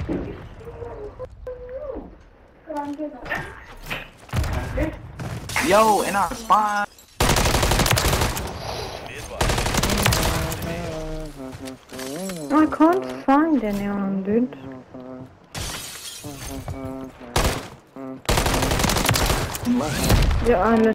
Yo, in our spawn. I can't find anyone, dude. Yeah,